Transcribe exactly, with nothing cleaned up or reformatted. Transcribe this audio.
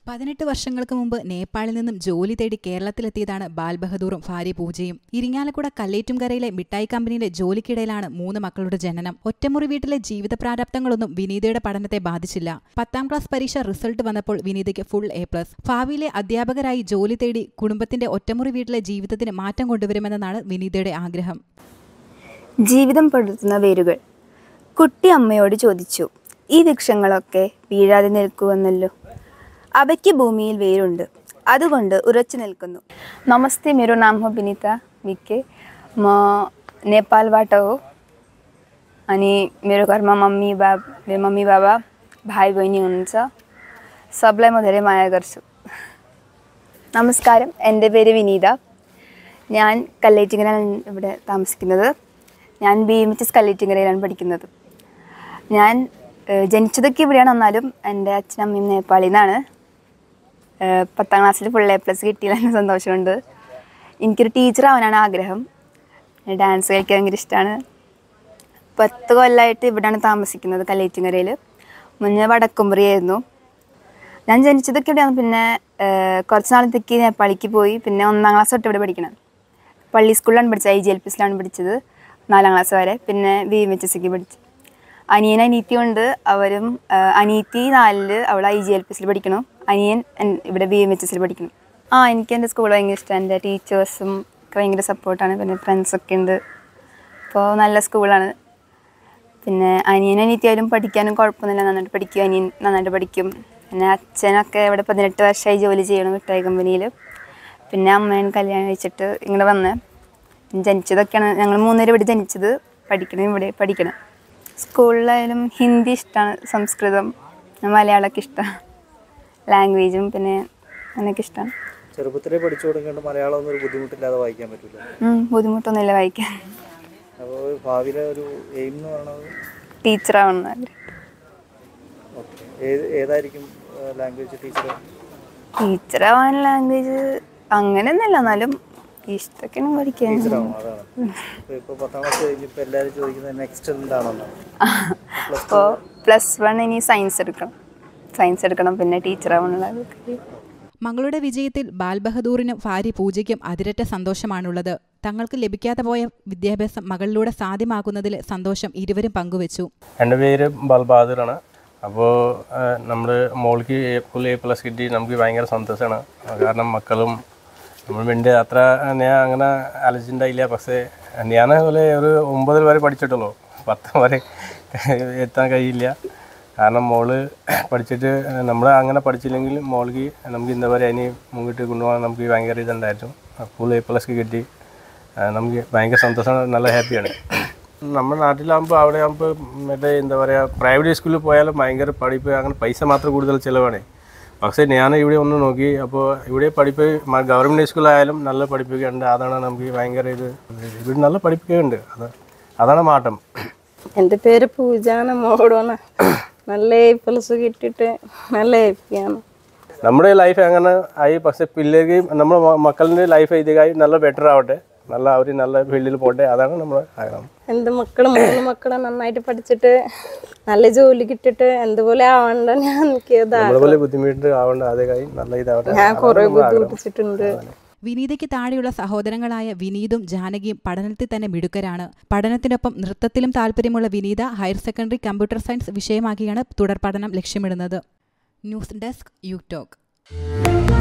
പതിനെട്ട് വർഷങ്ങൾക്ക് മുമ്പ് നേപ്പാളിൽ നിന്നും ജോലി തേടി കേരളത്തിലെത്തിയതാണ് ബാൽ ബഹദൂറും ഭാര്യ പൂജയും. ഇരിങ്ങാലക്കുട കല്ലേറ്റുംകരയിലെ മിഠായി കമ്പനിയിലെ ജോലിക്കിടയിലാണ് മൂന്ന് മക്കളുടെ ജനനം. ഒറ്റമുറി വീട്ടിലെ ജീവിത പ്രാരാബ്ദങ്ങളൊന്നും വിനീതയുടെ പഠനത്തെ ബാധിച്ചില്ല. പത്താം ക്ലാസ് പരീക്ഷ റിസൾട്ട് വന്നപ്പോൾ വിനീതയ്ക്ക് ഫുൾ എ പ്ലസ്. ഭാവിയിലെ അധ്യാപകരായി ജോലി തേടി കുടുംബത്തിന്റെ ഒറ്റമുറി വീട്ടിലെ ജീവിതത്തിന് മാറ്റം കൊണ്ടുവരുമെന്നാണ് വിനീതയുടെ ആഗ്രഹം. ജീവിതം പടർത്തുന്ന വേരുകൾ. കുട്ടി അമ്മയോട് ചോദിച്ചു, ഈ വൃക്ഷങ്ങളൊക്കെ വീഴാതെ നിൽക്കുവന്നല്ലോ. അവയ്ക്ക് ഭൂമിയിൽ വേരുണ്ട്, അതുകൊണ്ട് उरच निल्कुनु. नमस्ते, मेरो नाम हो विनीता विके. म नेपालबाट हो अनि मेरो घरमा मम्मी बा मेरो मम्मी बाबा भाइ बहिनी हुनुहुन्छ. सबलाई म धेरै माया गर्छु. നമസ്കാരം, എൻ്റെ പേര് വിനീത. ഞാൻ കല്ലേറ്റുങ്കരയിലാണ് ഇവിടെ താമസിക്കുന്നത്. ഞാൻ ബി എം എച്ച് എസ് കല്ലേറ്റുങ്കരയിലാണ് പഠിക്കുന്നത്. ഞാൻ ജനിച്ചതൊക്കെ ഇവിടെയാണ്, എന്നാലും എൻ്റെ അച്ഛനമ്മയും നേപ്പാളിൽ നിന്നാണ്. പത്താം ക്ലാസ്സിൽ ഫുൾ എ പ്ലസ് കിട്ടിയതിന് സന്തോഷമുണ്ട്. എനിക്കൊരു ടീച്ചറാവാനാണ് ആഗ്രഹം. ഡാൻസ് കളിക്കാൻ ഭയങ്കര ഇഷ്ടമാണ്. പത്ത് കൊല്ലമായിട്ട് ഇവിടെയാണ് താമസിക്കുന്നത്, കല്ലേറ്റുങ്കരയിൽ. മുന്നേ വടക്കുംപുറയായിരുന്നു. ഞാൻ ജനിച്ചതൊക്കെ ഇവിടെയാണ്. പിന്നെ കുറച്ച് നാളത്തേക്ക് നേപ്പാളിക്ക് പോയി. പിന്നെ ഒന്നാം ക്ലാസ് തൊട്ട് ഇവിടെ പഠിക്കണം. പള്ളി സ്കൂളിലാണ് പഠിച്ചത്, ഐ ജി എൽ പി എസിലാണ് പഠിച്ചത് നാലാം ക്ലാസ് വരെ. പിന്നെ ബി എം എച്ച് എസ് സിക്ക് പഠിച്ചു. അനിയൻ അനിയത്തി ഉണ്ട്. അവരും അനിയത്തി നാലിൽ, അവൾ ഐ ജി എൽ പി എസിൽ പഠിക്കണം. അനിയൻ ഇവിടെ ബി എം എച്ച് എസിൽ പഠിക്കണം. ആ എനിക്ക് എൻ്റെ സ്കൂൾ ഭയങ്കര ഇഷ്ടമാണ്. എൻ്റെ ടീച്ചേഴ്സും ഒക്കെ ഭയങ്കര സപ്പോർട്ടാണ്. പിന്നെ ഫ്രണ്ട്സൊക്കെ ഉണ്ട്. അപ്പോൾ നല്ല സ്കൂളാണ്. പിന്നെ അനിയൻ അനിയത്തിയായാലും പഠിക്കാനും കുഴപ്പമൊന്നുമില്ല, നന്നായിട്ട് പഠിക്കും. അനിയൻ നന്നായിട്ട് പഠിക്കും. പിന്നെ അച്ഛനൊക്കെ ഇവിടെ പതിനെട്ട് വർഷമായി ജോലി ചെയ്യണം മിഠായി കമ്പനിയിൽ. പിന്നെ അമ്മേനെ കല്യാണം കഴിച്ചിട്ട് ഇങ്ങനെ വന്ന് ജനിച്ചതൊക്കെയാണ്. ഞങ്ങൾ മൂന്നുപേരും ഇവിടെ ജനിച്ചത്. പഠിക്കണം, ഇവിടെ പഠിക്കണം. സ്കൂളിലായാലും ഹിന്ദി ഇഷ്ടമാണ്, സംസ്കൃതം, മലയാളമൊക്കെ ഇഷ്ടമാണ്. ലാംഗ്വേജും പിന്നെ അങ്ങനെയൊക്കെ ഇഷ്ടമാണ്. ചെറുപ്പത്തിലേ പഠിച്ചു കൊടുക്കേണ്ട മലയാളം ഒന്നും ഒരു ബുദ്ധിമുട്ടില്ലാതെ വായിക്കാൻ പറ്റില്ല. ബുദ്ധിമുട്ടൊന്നുമില്ല വായിക്കാൻ. അപ്പോൾ ഭാവിയിലെ ഒരു എയിം എന്ന് പറയുന്നത് ടീച്ചറാവണം. ഏതായിരിക്കും ലാംഗ്വേജ് ടീച്ചർ? ടീച്ചറാവാൻ ലാംഗ്വേജ് അങ്ങനെയൊന്നുമില്ല, എന്നാലും ഇഷ്ടമൊക്കെയാണ് പഠിക്കാൻ. ഇപ്പോൾ പത്താം ക്ലാസ് കഴിഞ്ഞപ്പോൾ എല്ലാവരും ചോദിക്കുന്നത് നെക്സ്റ്റ് എന്താണെന്ന്. അപ്പോൾ പ്ലസ് വൺ ഇനി സയൻസ് എടുക്കണം സയൻസ് എടുക്കണം പിന്നെ ടീച്ചറാവാനുള്ള. മകളുടെ വിജയത്തിൽ ബാൽ ബഹദൂറിനും ഭാര്യ പൂജയ്ക്കും അതിരറ്റ സന്തോഷമാണുള്ളത്. തങ്ങൾക്ക് ലഭിക്കാതെ പോയ വിദ്യാഭ്യാസം മകളിലൂടെ സാധ്യമാക്കുന്നതിൽ സന്തോഷം ഇരുവരും പങ്കുവച്ചു. എൻ്റെ പേര് ബാൽ ബഹാദൂറാണ്. അപ്പോൾ നമ്മൾ മോൾക്ക് ഫുൾ എ പ്ലസ് കിട്ടി, നമുക്ക് ഭയങ്കര സന്തോഷമാണ്. കാരണം മക്കളും നമ്മൾ വേണ്ടി അത്ര ഞാൻ അങ്ങനെ ആലോചിച്ചിട്ടുണ്ടായില്ല. പക്ഷേ ഞാൻ അതുപോലെ ഒരു ഒമ്പതിൽ വരെ പഠിച്ചിട്ടുള്ളൂ, പത്ത് വരെ എത്താൻ കഴിയില്ല. കാരണം മോള് പഠിച്ചിട്ട് നമ്മൾ അങ്ങനെ പഠിച്ചില്ലെങ്കിൽ മോൾക്ക് നമുക്ക് ഇന്ന വരെ അതിന് മുന്നിട്ട് കൊണ്ടുപോകാൻ നമുക്ക് ഭയങ്കര ഇതുണ്ടായിരുന്നു. ഫുൾ എ പ്ലസ് കിട്ടി, നമുക്ക് ഭയങ്കര സന്തോഷമാണ്, നല്ല ഹാപ്പിയാണ്. നമ്മുടെ നാട്ടിലാകുമ്പോൾ അവിടെ ആകുമ്പോൾ മറ്റേ എന്താ പറയുക, പ്രൈവറ്റ് സ്കൂളിൽ പോയാലും ഭയങ്കര പഠിപ്പ്, അങ്ങനെ പൈസ മാത്രം കൂടുതൽ ചിലവാണ്. പക്ഷേ ഞാൻ ഇവിടെ ഒന്ന് നോക്കി, അപ്പോൾ ഇവിടെ പഠിപ്പ് ഗവൺമെൻറ് സ്കൂളായാലും നല്ല പഠിപ്പൊക്കെ ഉണ്ട്. അതാണ് നമുക്ക് ഭയങ്കര ഇത്, ഇവിടെ നല്ല പഠിപ്പൊക്കെ ഉണ്ട്. അത് അതാണ് മാറ്റം. എൻ്റെ പേര് പൂജ, മോളാണ്. നല്ല എ പ്ലസ് കിട്ടിയിട്ട് നല്ല ഹാപ്പിയാണ്. നമ്മുടെ ലൈഫ് അങ്ങനെ ആയി. പക്ഷേ പിള്ളേർക്ക് നമ്മുടെ മക്കളുടെ ലൈഫ് ഇതായി നല്ല ബെറ്റർ ആവട്ടെ, നല്ല അവർ നല്ല ഫീൽഡിൽ പോട്ടെ, അതാണ് നമ്മുടെ ആഗ്രഹം. എൻ്റെ മക്കൾ മൂന്ന് മക്കളെ നന്നായിട്ട് പഠിച്ചിട്ട് നല്ല ജോലി കിട്ടിയിട്ട് എന്തുപോലെ ആവണ്ട, ഞാൻ നമ്മളെ ബുദ്ധിമുട്ട് ആവണ്ട, അതേക്കായി നല്ല ഇതാവട്ടെ. ഞാൻ കുറെ ബുദ്ധിമുട്ടിച്ചിട്ടുണ്ട്. വിനീതയ്ക്ക് താഴെയുള്ള സഹോദരങ്ങളായ വിനീതും ജാനകിയും പഠനത്തിൽ തന്നെ മിടുക്കരാണ്. പഠനത്തിനൊപ്പം നൃത്തത്തിലും താല്പര്യമുള്ള Vineetha higher secondary computer science വിഷയമാക്കിയാണ് തുടർ പഠനം ലക്ഷ്യമിടുന്നത്. News desk U talk.